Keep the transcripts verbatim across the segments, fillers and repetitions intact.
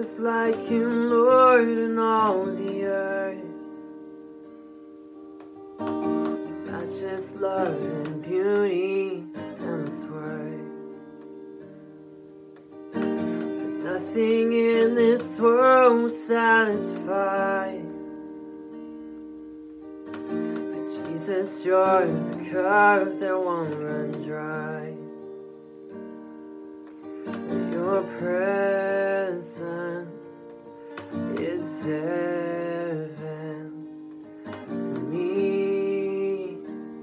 is like you, Lord, in all the earth. Matchless love and beauty, endless worth. For nothing in this world will satisfy. For Jesus, you're the cup that won't run dry. Your presence is heaven to me.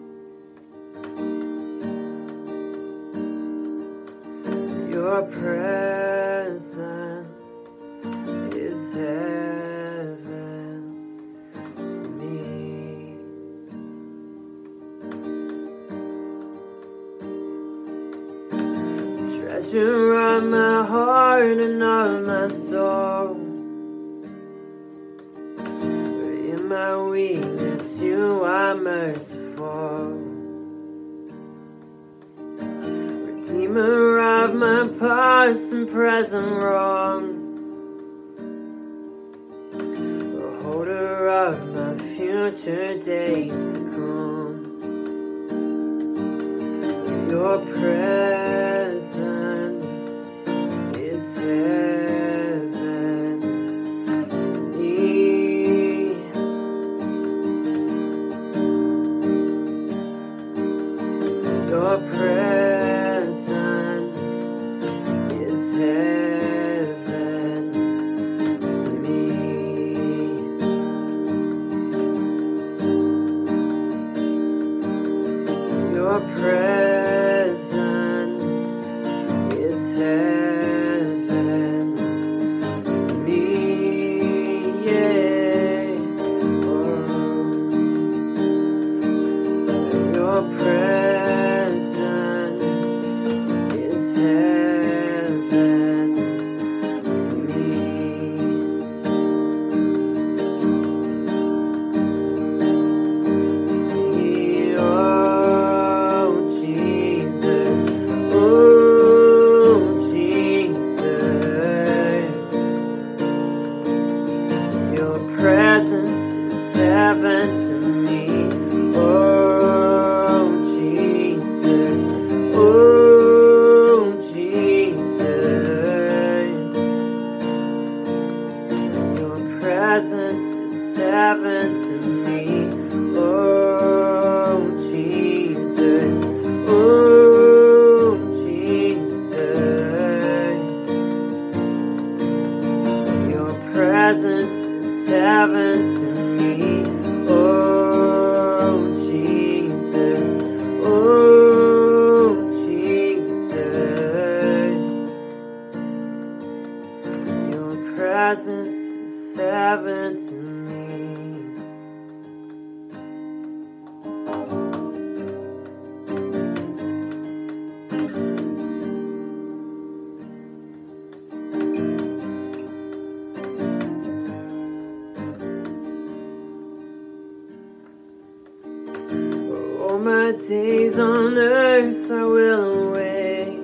Your presence is heaven to me. Treasure of my heart and of my soul. For in my weakness you are merciful. Redeemer of my past and present wrongs. Beholder of my future days to come. Your presence is heaven to me. Your presence is heaven to me. Your presence is heaven to me, yeah. Oh. Your presence is heaven to me. See, oh Jesus, oh Jesus, your presence is heaven to me. Oh Jesus, oh Jesus, your presence is heaven to me. Oh Jesus, oh Jesus, your presence is heaven to me. Oh Jesus, oh Jesus, your presence is heaven to me. All my days on earth I will await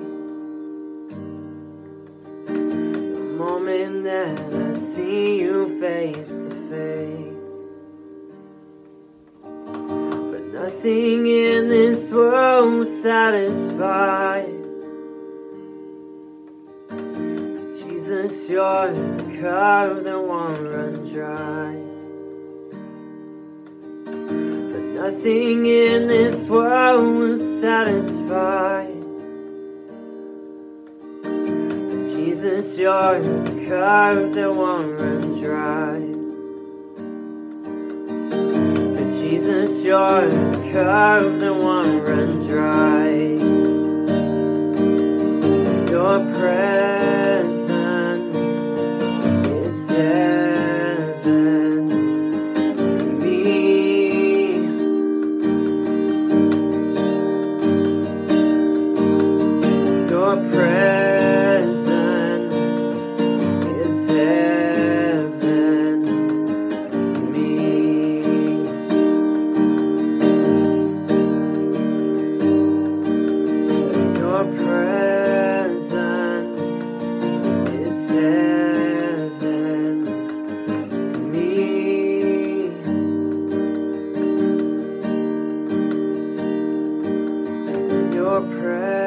the moment that I see you face to face. But nothing in this world will satisfy. For Jesus, you're the cup that won't run dry. Nothing in this world will satisfy. For Jesus, you're the cup that won't run dry. For Jesus, you're the cup that won't run dry. Your presence is heaven to me. Your presence is heaven to me. Your presence your presence.